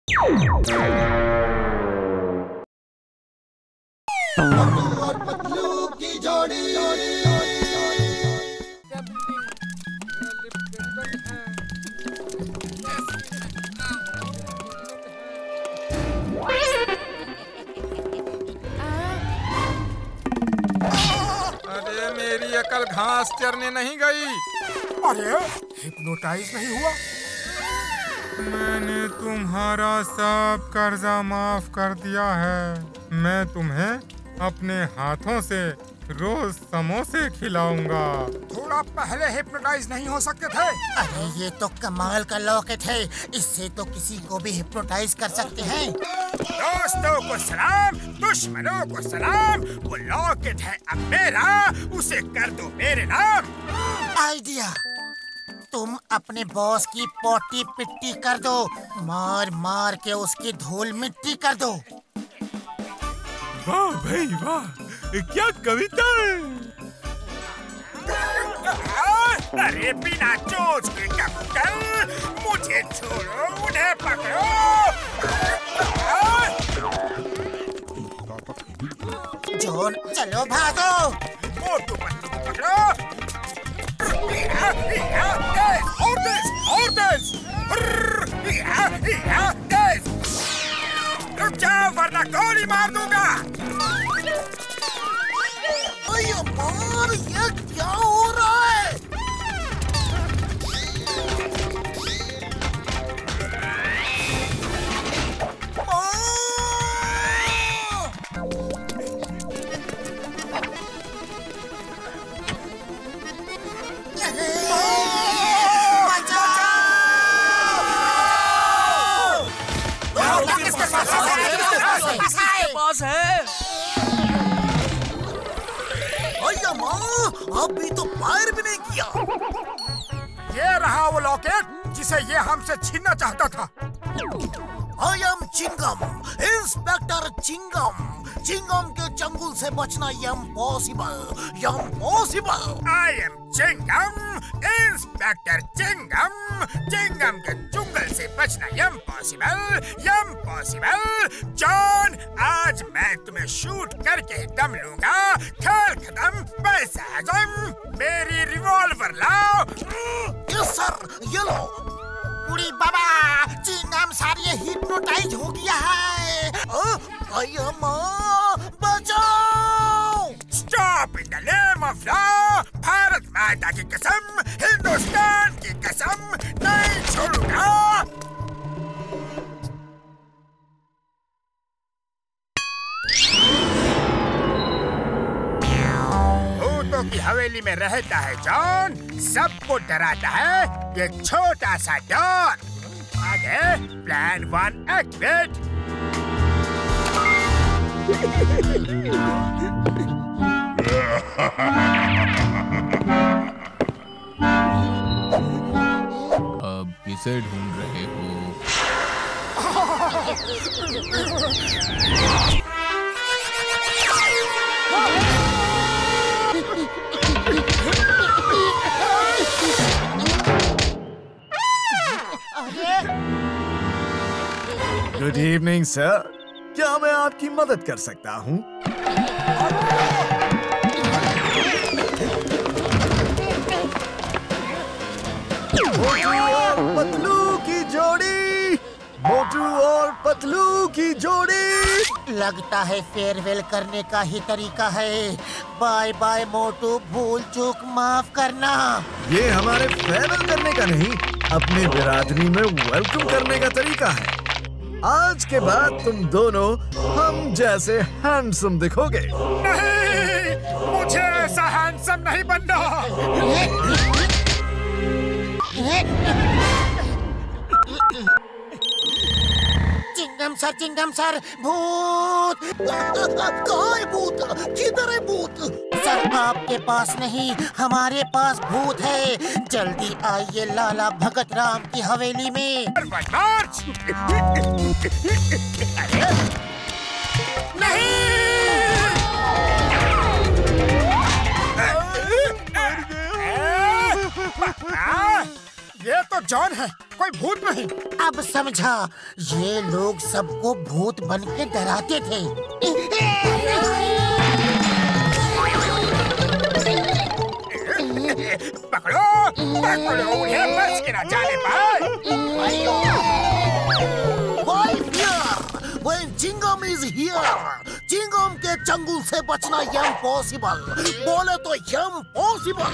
और पतलू की जोड़ी। अरे मेरी अकल घास चरने नहीं गई। अरे हिप्नोटाइज नहीं हुआ? मैंने तुम्हारा सब कर्जा माफ कर दिया है। मैं तुम्हें अपने हाथों से रोज समोसे खिलाऊंगा। थोड़ा पहले हिप्नोटाइज नहीं हो सकते थे? अरे ये तो कमाल का लॉकेट है, इससे तो किसी को भी हिप्नोटाइज कर सकते हैं। दोस्तों को सलाम, दुश्मनों को सलाम। वो लॉकेट है अब मेरा, उसे कर दो मेरे नाम। आइडिया, तुम अपने बॉस की पोटी पिट्टी कर दो, मार मार के उसकी धूल मिट्टी कर दो। वाह भाई वाह, क्या कविता है। अरे बिना चोच के कबूतर, मुझे छोड़ो, उन्हें पकड़ो। जॉन चलो भागो। मोटू पतलू को पकड़ो। और तेज। रुक जाओ वरना गोली मार दूंगा। यार ये क्या हो रहा है? पास है। अभी तो फायर भी नहीं किया। ये रहा वो लॉकेट जिसे ये हमसे छीनना चाहता था। I am Chingam, inspector Chingam. Chingam के चंगुल से बचना impossible. I am Chingam, inspector Chingam. Chingam के चुंगल से बचना इम्पॉसिबल। जॉन, आज मैं तुम्हें शूट करके दम लूंगा। खेल खत्म, पैसा हजम। मेरी रिवॉल्वर लाओ। यस सर, ये लो। उड़ी बाबा, चिंगम सर ये हिप्नोटाइज हो गया है। बचाओ! Stop in the name of law. Bharat माता की कसम, हिंदुस्तान की कसम, नहीं छोड़ूंगा। भूतों की हवेली में रहता है जॉन, सबको डराता है ये छोटा सा डॉन। आगे प्लान 1 एक्टिवेट। अब किसे ढूंढ रहे हो? गुड इवनिंग सर, क्या मैं आपकी मदद कर सकता हूँ? मोटू और पतलू की जोड़ी। लगता है फेयरवेल करने का ही तरीका है। बाय बाय मोटू, भूल चूक माफ करना। ये हमारे फेयरवेल करने का नहीं, अपनी बिरादरी में वेलकम करने का तरीका है। आज के बाद तुम दोनों हम जैसे हैंडसम दिखोगे। नहीं, मुझे ऐसा हैंडसम नहीं बनना। चिंगम सर, भूत! कहाँ है भूत? किधर है भूत? सर आपके पास नहीं, हमारे पास भूत है। जल्दी आइए लाला भगत राम की हवेली में। ये तो जॉन है, कोई भूत नहीं। अब समझा, ये लोग सबको भूत बन के डराते थे। पकड़ो पकड़ो उन्हें, बच के ना जाने पाए। Why fear when Chingam is here? Chingam के चंगुल से बचना इम्पॉसिबल, बोले तो इम्पॉसिबल।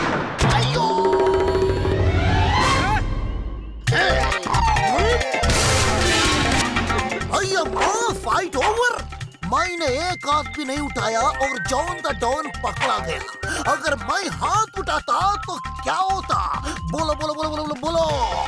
Fight over. मैंने एक हाथ भी नहीं उठाया और जॉन द डॉन पकड़ा गया। अगर मैं हाथ उठाता तो क्या होता? बोलो बोलो बोलो बोलो बोलो।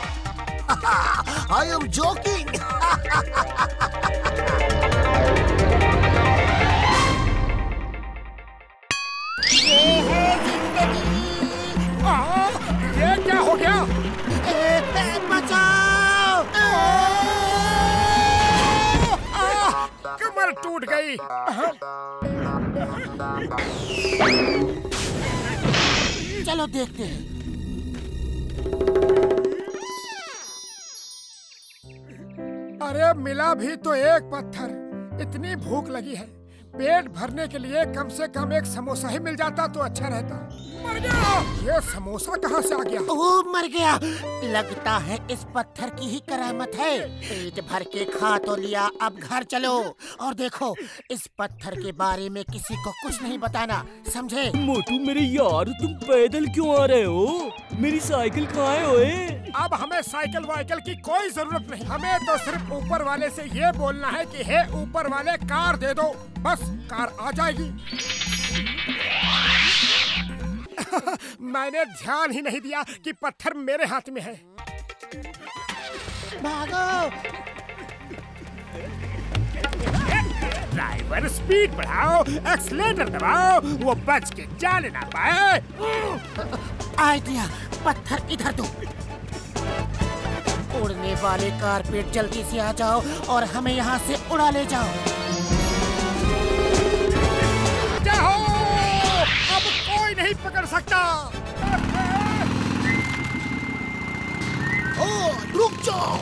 I am joking. ये है जिंदगी। ये क्या हो गया? बचाओ! कमर टूट गई। चलो देखते हैं। अरे मिला भी तो एक पत्थर। इतनी भूख लगी है, पेट भरने के लिए कम से कम एक समोसा ही मिल जाता तो अच्छा रहता। मर गया। ये समोसा कहाँ से आ गया? ओह, मर गया। लगता है इस पत्थर की ही करामत है। पेट भर के खा तो लिया, अब घर चलो और देखो इस पत्थर के बारे में किसी को कुछ नहीं बताना, समझे? मोटू मेरे यार, तुम पैदल क्यों आ रहे हो? मेरी साइकिल कहाँ है ओए? अब हमें साइकिल वाइकिल की कोई जरूरत नहीं। हमें तो सिर्फ ऊपर वाले से ये बोलना है कि हे ऊपर वाले कार दे दो, बस कार आ जाएगी। मैंने ध्यान ही नहीं दिया कि पत्थर मेरे हाथ में है। भागो! ड्राइवर स्पीड बढ़ाओ, एक्सीलेटर दबाओ, वो बच के जाने ना पाए। आइडिया, पत्थर इधर दो। उड़ने वाले कारपेट जल्दी से आ जाओ और हमें यहाँ से उड़ा ले जाओ। जाओ, अब कोई नहीं पकड़ सकता। ओ, रुक जाओ।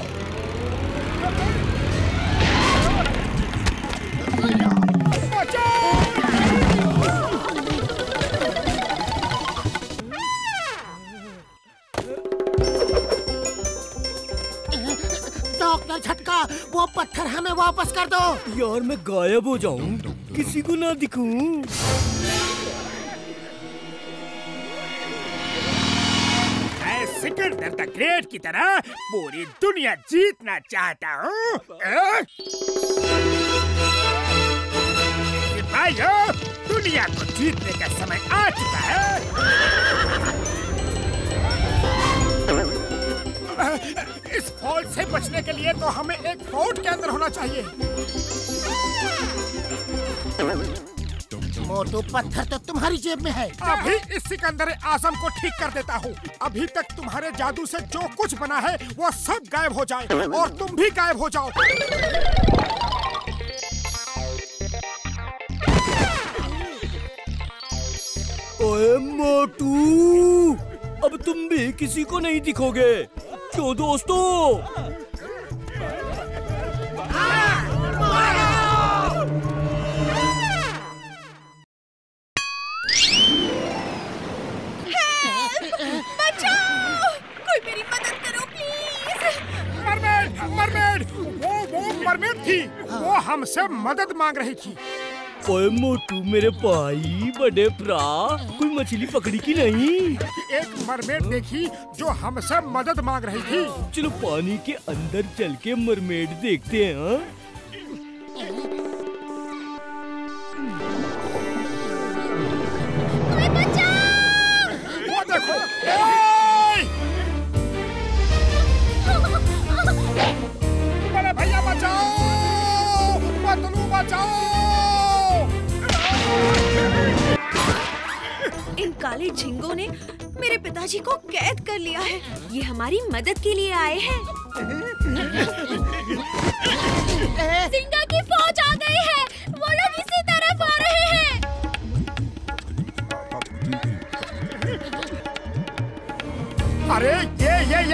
डॉक्टर झटका, वो पत्थर हमें वापस कर दो। यार मैं गायब हो जाऊं, किसी को ना दिखूं। सिकंदर द ग्रेट की तरह पूरी दुनिया जीतना चाहता हूँ। सिपाहियों, दुनिया को जीतने का समय आ चुका है। इस फौज से बचने के लिए तो हमें एक फोर्ट के अंदर होना चाहिए। मोटू, पत्थर तो तुम्हारी जेब में है। अभी इस सिकंदर आजम को ठीक कर देता हूँ। अभी तक तुम्हारे जादू से जो कुछ बना है वो सब गायब हो जाए और तुम भी गायब हो जाओ। ओए मोटू, अब तुम भी किसी को नहीं दिखोगे, क्यों दोस्तों? मरमेड थी, वो हमसे मदद मांग रही थी। ओए मोटू मेरे भाई, बड़े भरा, कोई मछली पकड़ी की नहीं? एक मरमेड देखी जो हमसे मदद मांग रही थी। चलो पानी के अंदर चल के मरमेड देखते हैं। हाँ? वो देखो, बड़े भैया बचाओ, पतलू बचाओ। इन काले झिंगों ने मेरे पिताजी को कैद कर लिया है। ये हमारी मदद के लिए आए हैं। सिंगा की फौज आ गई है, वो लोग इसी तरफ आ रहे हैं। अरे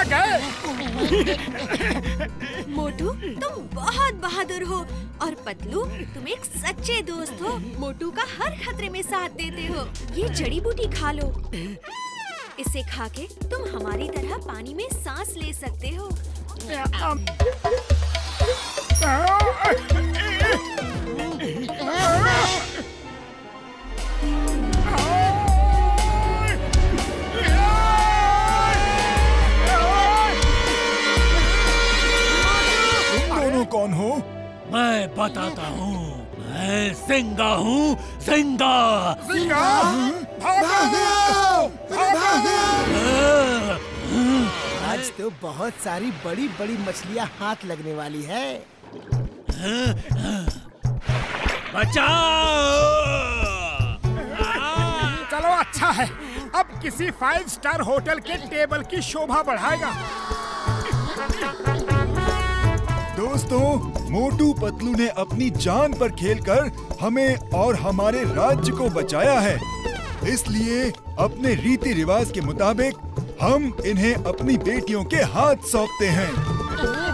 कहाँ गए? मोटू तुम बहुत बहादुर हो और पतलू तुम एक सच्चे दोस्त हो। मोटू का हर खतरे में साथ देते हो। ये जड़ी बूटी खा लो। इसे खा के तुम हमारी तरह पानी में सांस ले सकते हो। तुम दोनों कौन हो? मैं बताता हूँ। मैं सिंगा हूँ, सिंगा। सिंगा! भागो! आज तो बहुत सारी बड़ी बड़ी मछलियाँ हाथ लगने वाली है। बचाओ! चलो अच्छा है, अब किसी 5 स्टार होटल के टेबल की शोभा बढ़ाएगा। दोस्तों, मोटू पतलू ने अपनी जान पर खेलकर हमें और हमारे राज्य को बचाया है। इसलिए अपने रीति रिवाज के मुताबिक हम इन्हें अपनी बेटियों के हाथ सौंपते हैं।